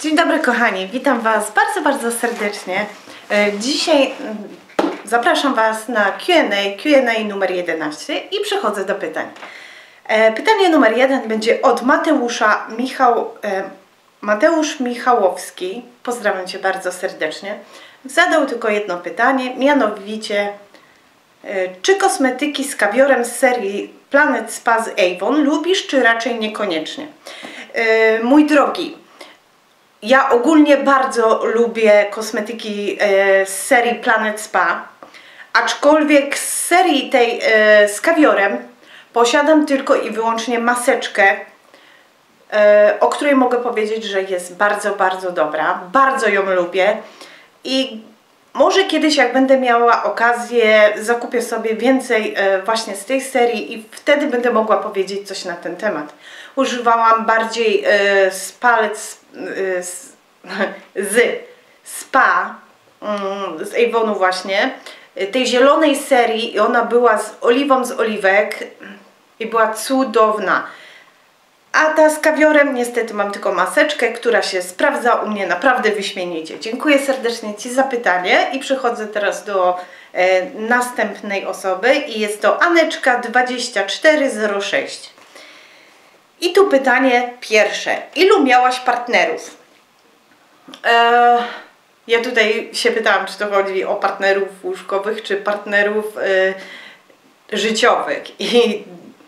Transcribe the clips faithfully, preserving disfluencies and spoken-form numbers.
Dzień dobry kochani, witam Was bardzo, bardzo serdecznie. Dzisiaj zapraszam Was na Q and A, Q and A numer jedenaście i przechodzę do pytań. Pytanie numer jeden będzie od Mateusza Michał, Mateusz Michałowski. Pozdrawiam Cię bardzo serdecznie. Zadał tylko jedno pytanie, mianowicie czy kosmetyki z kawiorem z serii Planet Spa z Avon lubisz, czy raczej niekoniecznie? Mój drogi, ja ogólnie bardzo lubię kosmetyki z serii Planet Spa, aczkolwiek z serii tej z kawiorem posiadam tylko i wyłącznie maseczkę, o której mogę powiedzieć, że jest bardzo, bardzo dobra. Bardzo ją lubię i może kiedyś, jak będę miała okazję, zakupię sobie więcej właśnie z tej serii i wtedy będę mogła powiedzieć coś na ten temat. Używałam bardziej z palec z, z spa z Avonu właśnie, tej zielonej serii, i ona była z oliwą z oliwek i była cudowna. A ta z kawiorem niestety mam tylko maseczkę, która się sprawdza u mnie naprawdę wyśmienicie. Dziękuję serdecznie Ci za pytanie i przechodzę teraz do e, następnej osoby i jest to Aneczka dwadzieścia cztery zero sześć. I tu pytanie pierwsze. Ilu miałaś partnerów? E, ja tutaj się pytałam, czy to chodzi o partnerów łóżkowych, czy partnerów e, życiowych. I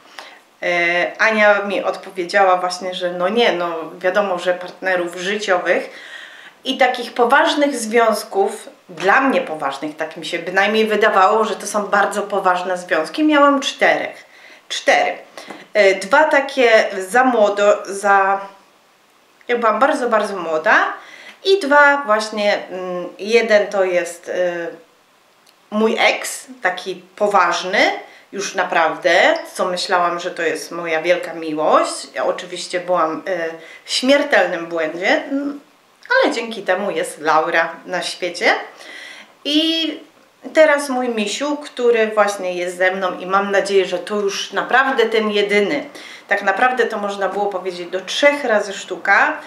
Ania mi odpowiedziała właśnie, że no nie, no wiadomo, że partnerów życiowych i takich poważnych związków, dla mnie poważnych, tak mi się bynajmniej wydawało, że to są bardzo poważne związki, miałam czterech. Cztery. Dwa takie za młodo, za... ja byłam bardzo, bardzo młoda i dwa właśnie, jeden to jest mój ex, taki poważny, już naprawdę, co myślałam, że to jest moja wielka miłość. Ja oczywiście byłam y, w śmiertelnym błędzie, ale dzięki temu jest Laura na świecie. I teraz mój misiu, który właśnie jest ze mną i mam nadzieję, że to już naprawdę ten jedyny. Tak naprawdę to można było powiedzieć do trzech razy sztuka,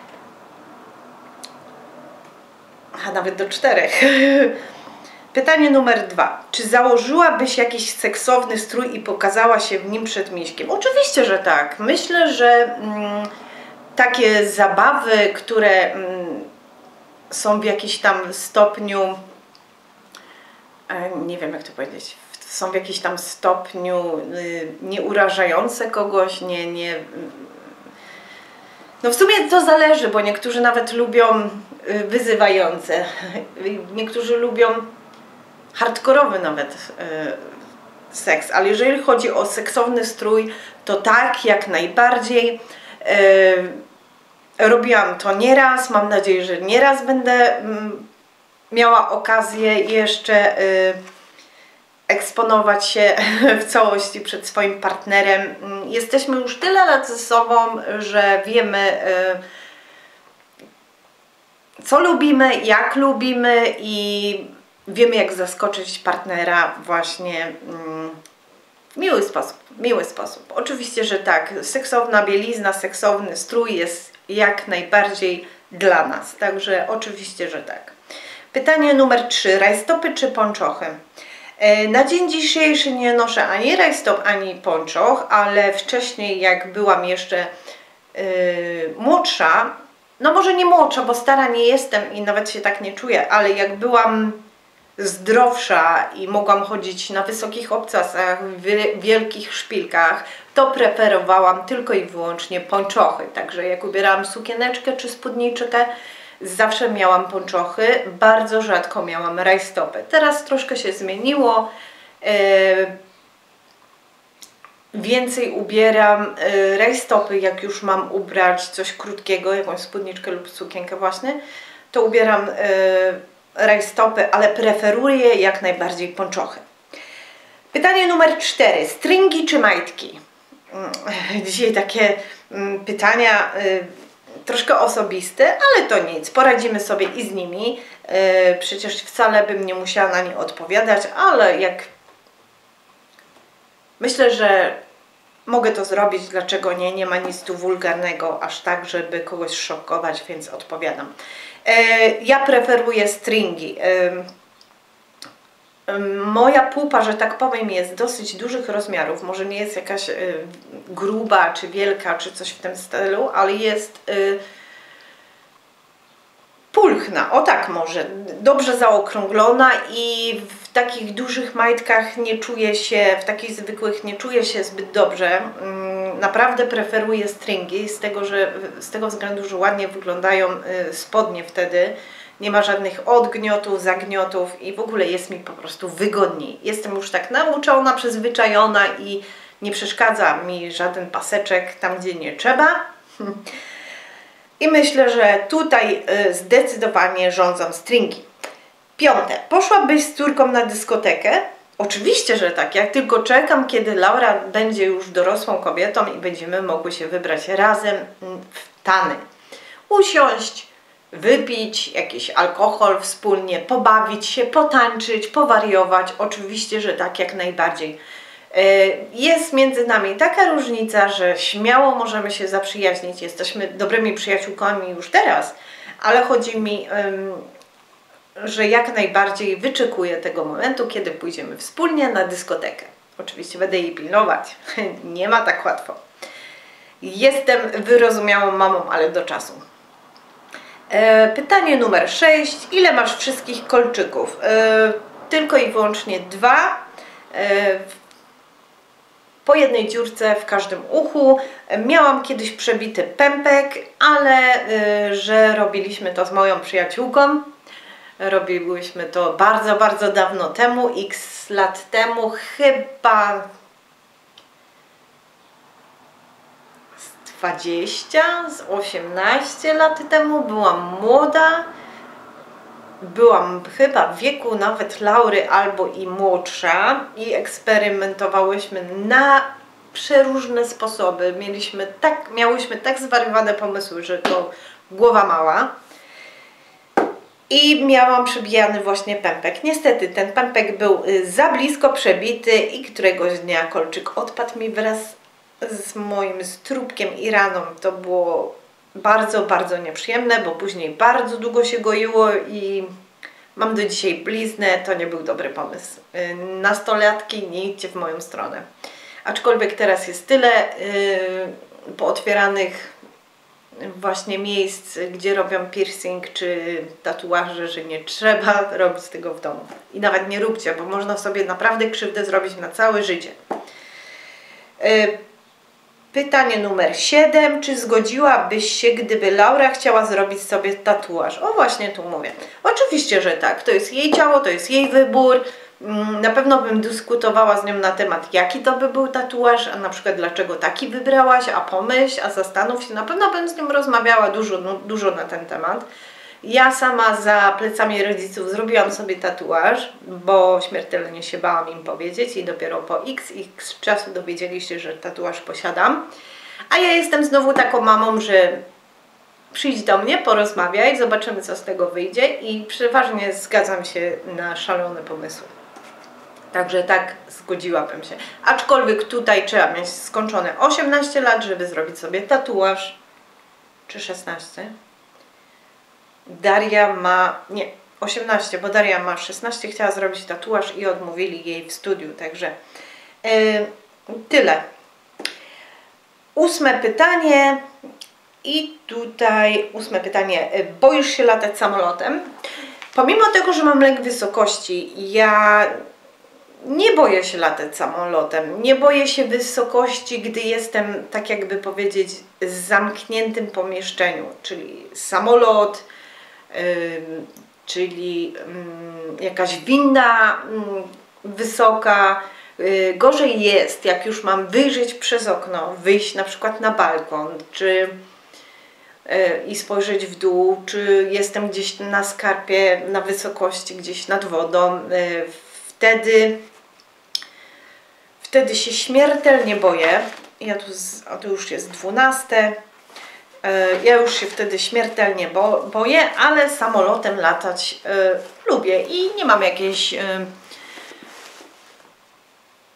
a nawet do czterech. Pytanie numer dwa. Czy założyłabyś jakiś seksowny strój i pokazała się w nim przed Miśkiem? Oczywiście, że tak. Myślę, że mm, takie zabawy, które mm, są w jakiś tam stopniu, e, nie wiem jak to powiedzieć, są w jakiś tam stopniu y, nieurażające kogoś, nie, nie... No w sumie to zależy, bo niektórzy nawet lubią y, wyzywające, niektórzy lubią hardkorowy nawet y, seks, ale jeżeli chodzi o seksowny strój, to tak, jak najbardziej. Y, robiłam to nieraz, mam nadzieję, że nieraz będę y, miała okazję jeszcze y, eksponować się w całości przed swoim partnerem. Jesteśmy już tyle lat ze sobą, że wiemy, y, co lubimy, jak lubimy i wiemy, jak zaskoczyć partnera właśnie mm, w miły sposób, miły sposób. Oczywiście, że tak, seksowna bielizna, seksowny strój jest jak najbardziej dla nas, także oczywiście, że tak. Pytanie numer trzy. Rajstopy czy pończochy? Na dzień dzisiejszy nie noszę ani rajstop, ani pończoch, ale wcześniej, jak byłam jeszcze yy, młodsza, no może nie młodsza, bo stara nie jestem i nawet się tak nie czuję, ale jak byłam zdrowsza i mogłam chodzić na wysokich obcasach, w wielkich szpilkach, to preferowałam tylko i wyłącznie pończochy. Także jak ubierałam sukieneczkę czy spódniczkę, zawsze miałam pończochy, bardzo rzadko miałam rajstopy. Teraz troszkę się zmieniło, yy, więcej ubieram yy, rajstopy, jak już mam ubrać coś krótkiego, jakąś spódniczkę lub sukienkę właśnie, to ubieram yy, rajstopy, ale preferuję jak najbardziej pończochy. Pytanie numer cztery. Stringi czy majtki? Dzisiaj takie mm, pytania y, troszkę osobiste, ale to nic. Poradzimy sobie i z nimi. Y, przecież wcale bym nie musiała na nie odpowiadać, ale jak myślę, że mogę to zrobić, dlaczego nie? Nie ma nic tu wulgarnego, aż tak, żeby kogoś szokować, więc odpowiadam. Ja preferuję stringi. Moja pupa, że tak powiem, jest dosyć dużych rozmiarów. Może nie jest jakaś gruba, czy wielka, czy coś w tym stylu, ale jest pulchna, o tak może, dobrze zaokrąglona i w takich dużych majtkach nie czuję się, w takich zwykłych nie czuję się zbyt dobrze. Naprawdę preferuję stringi z tego, że, z tego względu, że ładnie wyglądają spodnie wtedy. Nie ma żadnych odgniotów, zagniotów i w ogóle jest mi po prostu wygodniej. Jestem już tak nauczona, przyzwyczajona i nie przeszkadza mi żaden paseczek tam, gdzie nie trzeba. I myślę, że tutaj zdecydowanie rządzą stringi. Piąte. Poszłabyś z córką na dyskotekę? Oczywiście, że tak. Jak tylko czekam, kiedy Laura będzie już dorosłą kobietą i będziemy mogły się wybrać razem w tany. Usiąść, wypić jakiś alkohol wspólnie, pobawić się, potańczyć, powariować. Oczywiście, że tak, jak najbardziej. Jest między nami taka różnica, że śmiało możemy się zaprzyjaźnić. Jesteśmy dobrymi przyjaciółkami już teraz, ale chodzi mi, że jak najbardziej wyczekuję tego momentu, kiedy pójdziemy wspólnie na dyskotekę. Oczywiście będę jej pilnować. Nie ma tak łatwo. Jestem wyrozumiałą mamą, ale do czasu. Pytanie numer sześć. Ile masz wszystkich kolczyków? Tylko i wyłącznie dwa. Po jednej dziurce w każdym uchu. Miałam kiedyś przebity pępek, ale że robiliśmy to z moją przyjaciółką. Robiłyśmy to bardzo, bardzo dawno temu, x lat temu, chyba z dwadzieścia, z osiemnaście lat temu. Byłam młoda. Byłam chyba w wieku nawet Laury albo i młodsza i eksperymentowałyśmy na przeróżne sposoby. Mieliśmy tak, miałyśmy tak zwariowane pomysły, że to głowa mała. I miałam przebijany właśnie pępek. Niestety ten pępek był za blisko przebity i któregoś dnia kolczyk odpadł mi wraz z moim strupkiem i raną. To było bardzo, bardzo nieprzyjemne, bo później bardzo długo się goiło i mam do dzisiaj bliznę. To nie był dobry pomysł. Nastolatki, nie idźcie w moją stronę. Aczkolwiek teraz jest tyle yy, pootwieranych właśnie miejsc, gdzie robią piercing czy tatuaże, że nie trzeba robić tego w domu. I nawet nie róbcie, bo można sobie naprawdę krzywdę zrobić na całe życie. Yy, Pytanie numer siedem. Czy zgodziłabyś się, gdyby Laura chciała zrobić sobie tatuaż? O, właśnie tu mówię. Oczywiście, że tak. To jest jej ciało, to jest jej wybór. Na pewno bym dyskutowała z nią na temat, jaki to by był tatuaż, a na przykład dlaczego taki wybrałaś, a pomyśl, a zastanów się. Na pewno bym z nią rozmawiała dużo, no, dużo na ten temat. Ja sama za plecami rodziców zrobiłam sobie tatuaż, bo śmiertelnie się bałam im powiedzieć i dopiero po x, x czasu dowiedzieli się, że tatuaż posiadam. A ja jestem znowu taką mamą, że przyjdź do mnie, porozmawiaj, zobaczymy, co z tego wyjdzie i przeważnie zgadzam się na szalone pomysły. Także tak zgodziłabym się. Aczkolwiek tutaj trzeba mieć skończone osiemnaście lat, żeby zrobić sobie tatuaż. Czy szesnaście? Daria ma, nie, osiemnaście, bo Daria ma szesnaście, chciała zrobić tatuaż i odmówili jej w studiu, także yy, tyle. Ósme pytanie i tutaj ósme pytanie. Boisz się latać samolotem? Pomimo tego, że mam lęk wysokości, ja nie boję się latać samolotem. Nie boję się wysokości, gdy jestem, tak jakby powiedzieć, w zamkniętym pomieszczeniu, czyli samolot, yy, czyli yy, jakaś winda yy, wysoka. Yy, gorzej jest, jak już mam wyjrzeć przez okno, wyjść na przykład na balkon, czy yy, i spojrzeć w dół, czy jestem gdzieś na skarpie, na wysokości, gdzieś nad wodą. Yy, wtedy Wtedy się śmiertelnie boję. Ja tu, z, a tu już jest dwunaste. Ja już się wtedy śmiertelnie bo, boję, ale samolotem latać y, lubię i nie mam jakiejś y,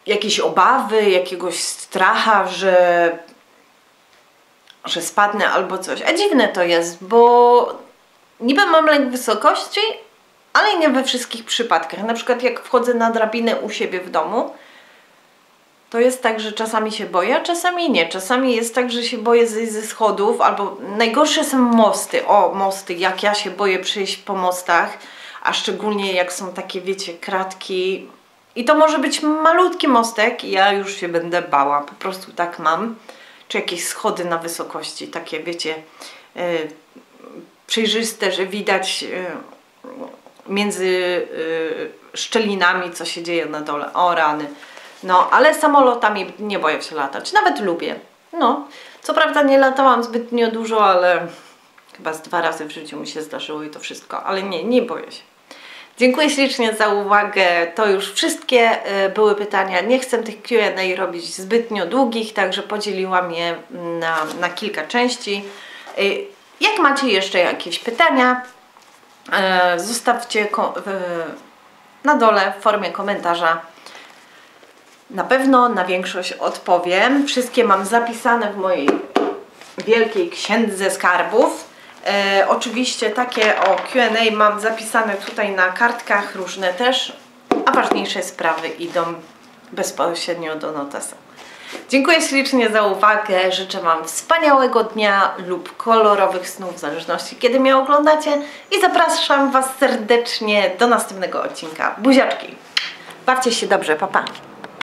jakiejś obawy, jakiegoś stracha, że, że spadnę albo coś. A dziwne to jest, bo niby mam lęk wysokości, ale nie we wszystkich przypadkach. Na przykład jak wchodzę na drabinę u siebie w domu, to jest tak, że czasami się boję, a czasami nie. Czasami jest tak, że się boję zejść ze schodów, albo najgorsze są mosty. O, mosty, jak ja się boję przejść po mostach, a szczególnie jak są takie, wiecie, kratki. I to może być malutki mostek i ja już się będę bała. Po prostu tak mam. Czy jakieś schody na wysokości, takie, wiecie, yy, przejrzyste, że widać yy, między yy, szczelinami, co się dzieje na dole. O, rany. No, ale samolotami nie boję się latać. Nawet lubię. No, co prawda nie latałam zbytnio dużo, ale chyba z dwa razy w życiu mi się zdarzyło i to wszystko. Ale nie, nie boję się. Dziękuję ślicznie za uwagę. To już wszystkie były pytania. Nie chcę tych Q and A robić zbytnio długich, także podzieliłam je na, na kilka części. Jak macie jeszcze jakieś pytania, zostawcie na dole w formie komentarza. Na pewno na większość odpowiem. Wszystkie mam zapisane w mojej wielkiej księdze skarbów. E, oczywiście takie o Q and A mam zapisane tutaj na kartkach różne też, a ważniejsze sprawy idą bezpośrednio do notesa. Dziękuję ślicznie za uwagę. Życzę Wam wspaniałego dnia lub kolorowych snów, w zależności kiedy mnie oglądacie, i zapraszam Was serdecznie do następnego odcinka. Buziaczki! Bawcie się dobrze, pa pa!